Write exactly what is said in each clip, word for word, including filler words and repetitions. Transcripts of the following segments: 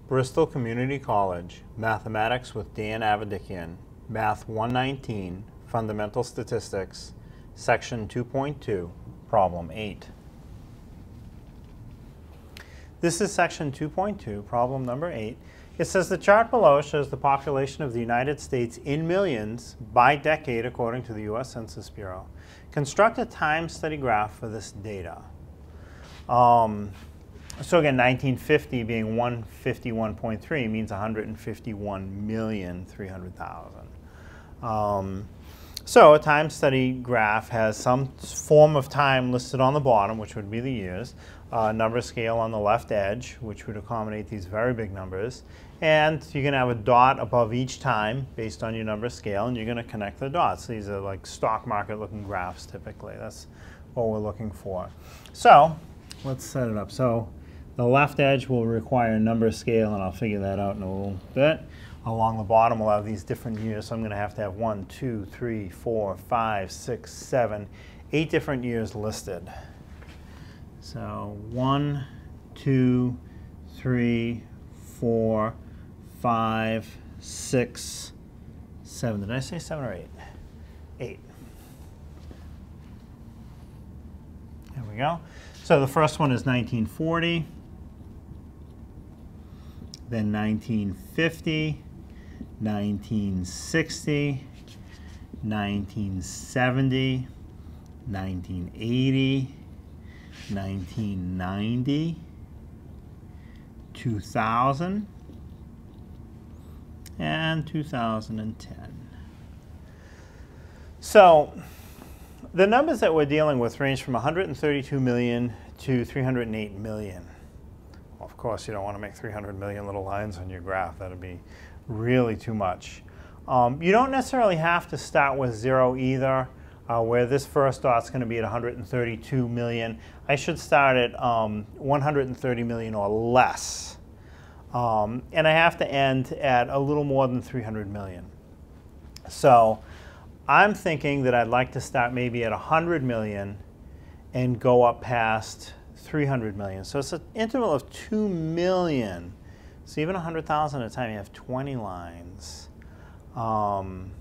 Bristol Community College, Mathematics with Dan Avedikian, Math one nineteen, Fundamental Statistics, Section two point two, Problem eight. This is Section two point two, Problem number eight. It says the chart below shows the population of the United States in millions by decade according to the U S Census Bureau. Construct a time study graph for this data. Um, so again, nineteen fifty being one hundred fifty-one point three means one hundred fifty-one million three hundred thousand. Um, so a time study graph has some form of time listed on the bottom, which would be the years, uh, number scale on the left edge, which would accommodate these very big numbers, and you're going to have a dot above each time based on your number scale, and you're going to connect the dots. These are like stock market looking graphs typically. That's what we're looking for. So let's set it up. So the left edge will require a number scale, and I'll figure that out in a little bit. Along the bottom, we'll have these different years, so I'm going to have to have one, two, three, four, five, six, seven, eight different years listed. So one, two, three, four, five, six, seven. Did I say seven or eight? Eight. There we go. So the first one is nineteen forty, then nineteen fifty, nineteen sixty, nineteen seventy, nineteen eighty, nineteen ninety, two thousand, and two thousand ten. So the numbers that we're dealing with range from one hundred thirty-two million to three hundred eight million. Well, of course, you don't want to make three hundred million little lines on your graph. That would be really too much. Um, you don't necessarily have to start with zero either, uh, where this first dot's going to be at one hundred thirty-two million. I should start at um, one hundred thirty million or less. Um, and I have to end at a little more than three hundred million. So I'm thinking that I'd like to start maybe at one hundred million and go up past three hundred million. So it's an interval of two million. So even one hundred thousand at a time, you have twenty lines. Um,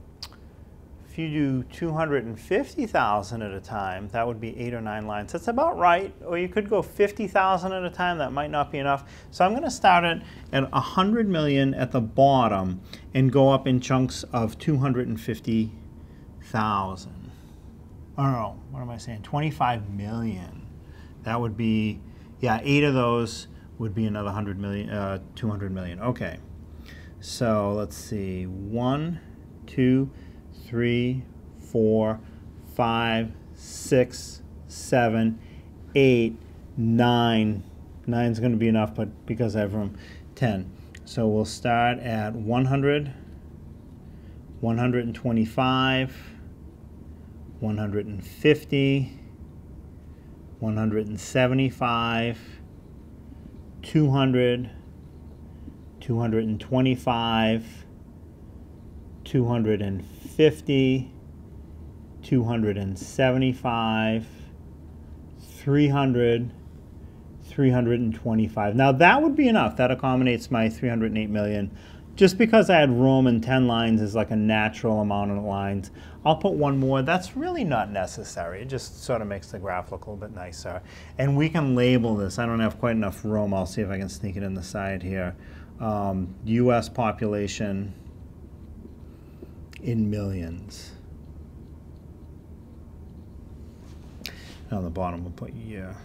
if you do two hundred fifty thousand at a time, that would be eight or nine lines. That's about right. Or you could go fifty thousand at a time. That might not be enough. So I'm going to start it at one hundred million at the bottom and go up in chunks of two hundred fifty thousand. Oh no, what am I saying? twenty-five million. That would be, yeah, eight of those would be another one hundred million, uh, two hundred million. Okay. So let's see. One, two, three, four, five, six, seven, eight, nine. Nine's going to be enough, but because I have room, ten. So we'll start at one hundred, one hundred twenty-five, one hundred fifty, one hundred seventy-five, two hundred, two hundred twenty-five, two hundred fifty, two hundred seventy-five, three hundred, three hundred twenty-five. Now that would be enough. That accommodates my three hundred eight million. Just because I had room and ten lines is like a natural amount of lines. I'll put one more. That's really not necessary. It just sort of makes the graph look a little bit nicer. And we can label this. I don't have quite enough room. I'll see if I can sneak it in the side here. Um, U S population in millions. And on the bottom, we'll put year.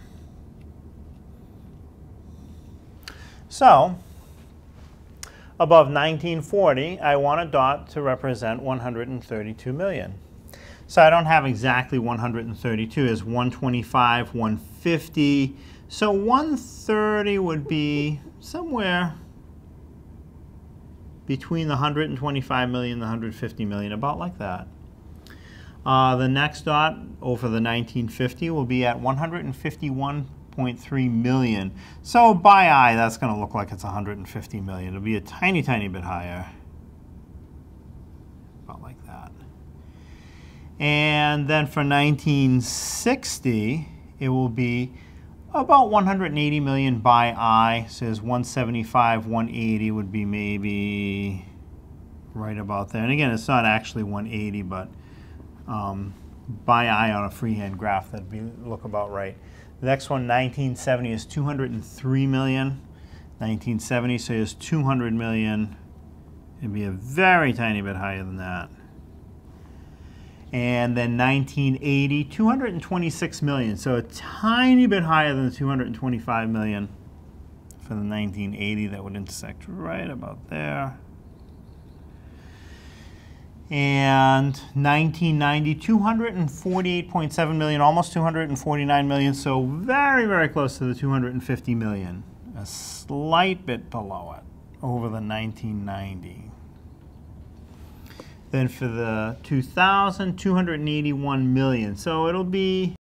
So above nineteen forty, I want a dot to represent one hundred thirty-two million. So I don't have exactly one hundred thirty-two. It's one twenty-five, one fifty. So one thirty would be somewhere between the one hundred twenty-five million and the one hundred fifty million, about like that. Uh, the next dot over the nineteen fifty will be at one hundred fifty-one point three million. So by eye, that's going to look like it's one hundred fifty million. It'll be a tiny, tiny bit higher. About like that. And then for nineteen sixty, it will be about one hundred eighty million by I. Says one seventy-five, one eighty would be maybe right about there. And again, it's not actually one eighty, but um, by I on a freehand graph, that'd be look about right. The next one, nineteen seventy, is two hundred three million. nineteen seventy, so here's two hundred million. It'd be a very tiny bit higher than that. And then nineteen eighty, two hundred twenty-six million, so a tiny bit higher than the two hundred twenty-five million for the nineteen eighty. That would intersect right about there. And nineteen ninety, two hundred forty-eight point seven million, almost two hundred forty-nine million, so very, very close to the two hundred fifty million. A slight bit below it over the nineteen ninety. Then for the two thousand, two hundred eighty-one million. So it'll be